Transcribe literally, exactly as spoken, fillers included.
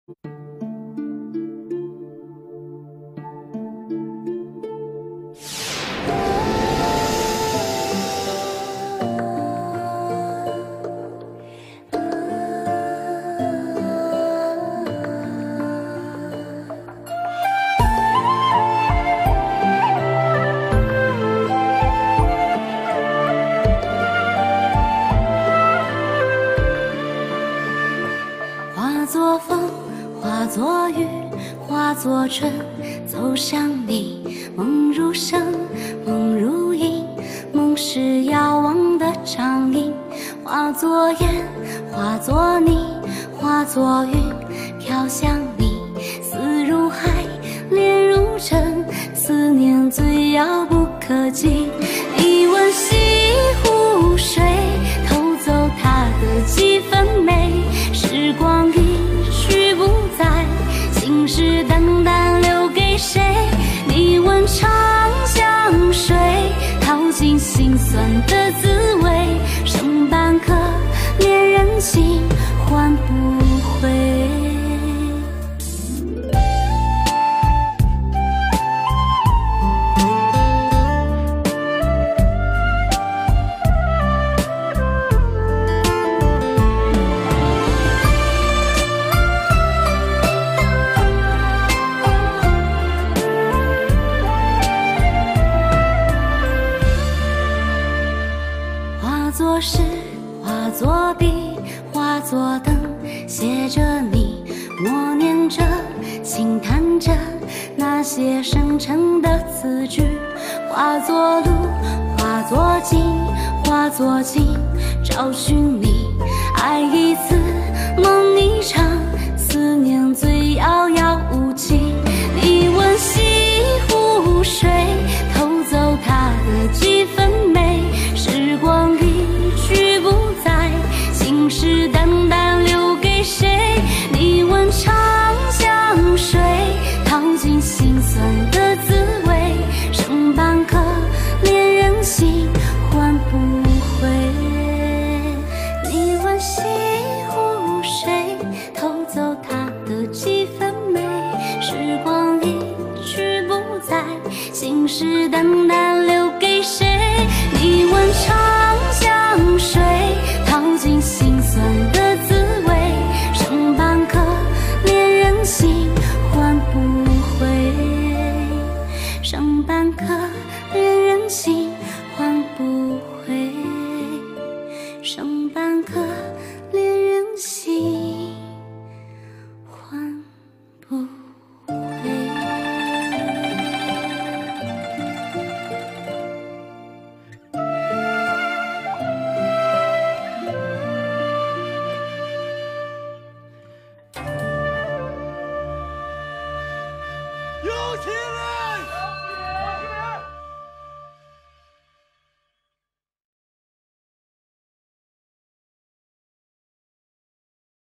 化作风，化作雨，化作春，走向你。梦如声，梦如影，梦是遥望的长影。化作烟，化作泥，化作云，飘向你。思如海，恋如尘，思念最遥不可及。一吻西湖水，偷走它的几分美。时光一去不再，心事淡淡留给谁？你闻长江水，淘尽心酸的滋味。剩半颗恋人情，换不回。化作诗，化作笔，化作灯，写着你，默念着，轻弹着那些深沉的词句。化作路，化作景，化作景，找寻你。爱一次，梦一场，思念最遥遥无期。你闻西湖水，偷走它的几分美。时光一去不再，心事淡淡留给谁？你闻长江水，淘尽心酸的滋味。剩半颗恋人情，换不回。你闻西湖水，偷走它的几分美。时光一去不再，心事淡淡留给谁？你闻长江水，淘尽心酸的滋味。剩半颗恋人情，换不回。剩半颗恋人情，换不回。剩半颗恋人情，换不回。 有请